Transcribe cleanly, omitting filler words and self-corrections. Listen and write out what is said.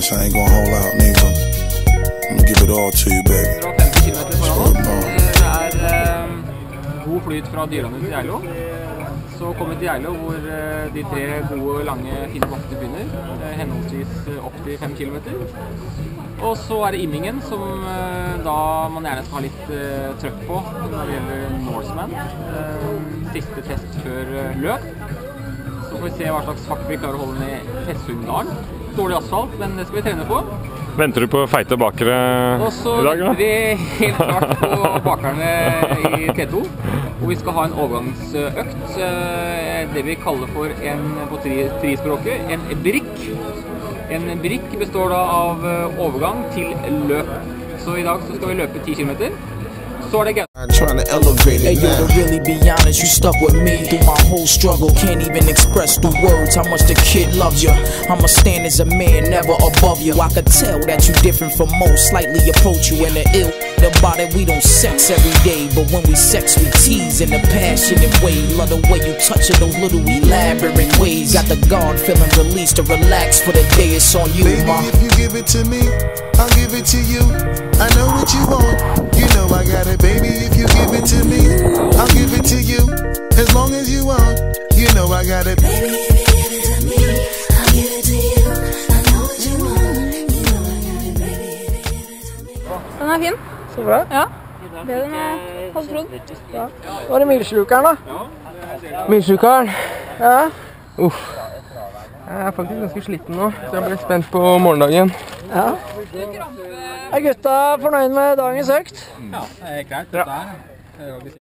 much, I ain't gonna hold out neither. I'm gonna give it all to you, baby. 50 kilometer foran oss. Det god flyt fra Dyrlandet til Geilo. Så kommer vi til Geilo, hvor de tre gode, lange, fine bakkene begynner, henholdsvis opp til 5 kilometer. Og så det Immingen, som da man gjerne skal ha litt trøkk på når det gjelder Norseman. Siste test før løp. Så får vi se hva slags fart vi klarer å holde ned Festsundalen. Dårlig asfalt, men det skal vi trene på. Venter du på feite bakere i dag, da? Og så venter vi helt klart på bakerne i T2, og vi skal ha en overgangsøkt, det vi kaller for på trispråket, en brikk. En brikk består da av overgang til løp. Så i dag så skal vi løpe 10 kilometer. Så det gøy. Hey yo, to really be honest, you stuck with me through my whole struggle. Can't even express through words how much the kid loves you. I'ma stand as a man, never above you. I could tell that you different from most, slightly approach you in the ill. About it, we don't sex every day, but when we sex, we tease in a passionate way. Love the way you touch it, those little elaborate ways. Got the guard feeling released to relax for the day. It's on you, baby, ma. If you give it to me, I'll give it to you. I know what you want, you know I got it, baby. If you give it to me, I'll give it to you. As long as you want, you know I got it. Baby, if you give it to me, I'll give it to you. I know what you want, you know I got it, baby. If you give it to me. Den fin. Så bra. Ja. Bedre enn jeg hadde trodd. Ja. Var det milslukeren da? Milslukeren? Ja. Uff. Jeg faktisk ganske sliten nå, så jeg blir spent på morgendagen. Ja. Er gutta fornøyd med dagens økt? Ja, det greit.